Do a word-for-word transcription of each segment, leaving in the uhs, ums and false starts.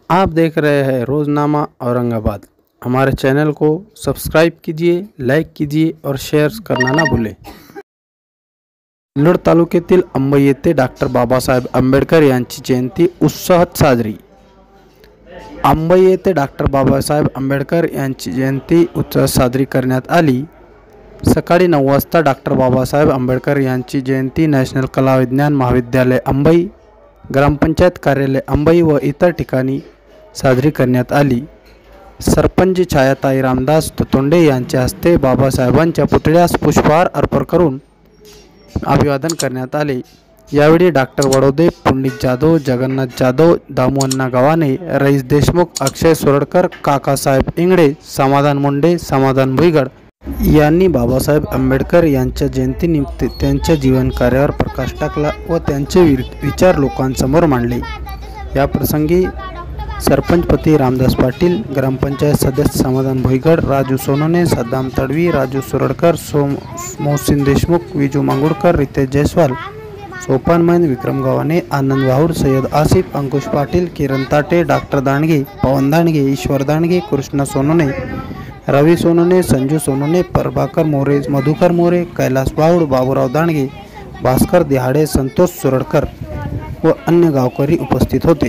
आप देख रहे हैं रोज़नामा औरंगाबाद। हमारे चैनल को सब्सक्राइब कीजिए, लाईक कीजिए और शेअर करना ना भूले। सिल्लोड तालुक्यातील अंबई येथे डॉक्टर बाबासाहेब आंबेडकर यांची जयंती उत्साहात साजरी। अंबई येथे डॉक्टर बाबासाहेब आंबेडकर यांची जयंती उत्साहात साजरी करण्यात आली। सकाळी नऊ वाजता डॉक्टर बाबासाहेब आंबेडकर यांची जयंती नॅशनल कला विज्ञान महाविद्यालय अंबई, ग्रामपंचायत कार्यालय अंबई व इतर ठिकाणी साजरी करण्यात आली। सरपंच छायाताई रामदास तुतोंडे यांच्या हस्ते बाबासाहेबांच्या पुतळ्यास पुष्पहार अर्पण करून अभिवादन करण्यात आले। यावेळी डॉक्टर वडोदे, पुंडित जाधव, जगन्नाथ जाधव, दामुअण्णा गव्हाणे, रईस देशमुख, अक्षय सुरडकर, काकासाहेब इंगळे, समाधान मुंडे, समाधान भुईगड यांनी बाबासाहेब आंबेडकर यांच्या जयंतीनिमित्त त्यांच्या जीवन कार्यावर प्रकाश टाकला व त्यांचे विचार लोकांसमोर मांडले। या प्रसंगी सरपंचपती रामदास पाटील, ग्रामपंचायत सदस्य समाधान भुईगड, राजू सोनोने, सद्दाम तडवी, राजू सुरडकर, सोम मोहसिन देशमुख, विजू मांगुडकर, रितेश जयस्वाल, सोपानमैन, विक्रम गव्हाणे, आनंद वाहुर, सय्यद आसिफ, अंकुश पाटील, किरण ताटे, डॉक्टर दांडगे, पवन दांडगे, ईश्वर दांडगे, कृष्णा सोनोने, रवी सोनोने, संजू सोनोने, प्रभाकर मोरे, मधुकर मोरे, कैलास वाहुड, बाबूराव दांडगे, भास्कर दिहाडे, संतोष सुरडकर व अन्य गावकरी उपस्थित होते।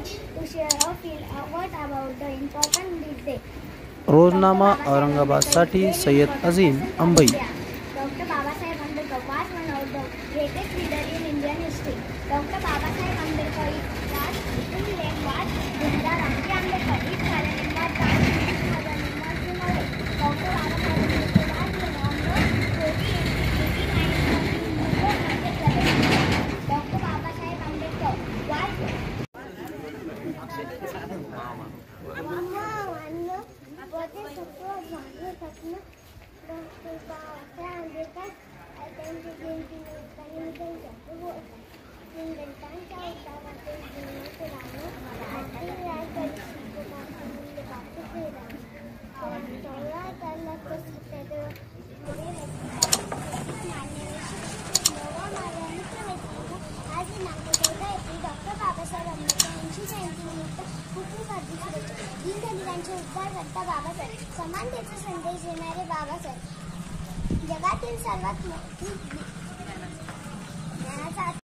रोज़नामा औरंगाबादसाठी Sayyad Azeem, Ambai. Doctor Babasaheb Ambedkar was one of the greatest leader in Indian history. Doctor Babasaheb Ambedkar was who led was Bhimrao Ramji Ambedkar. His surname was Das. His mother name was Bhimrao. Doctor Babasaheb Ambedkar was born on the doctor Babasaheb Ambedkar was Babasaheb समानतेचा संदेश देणारे बाबासाहेब जगातील सर्वात मोठी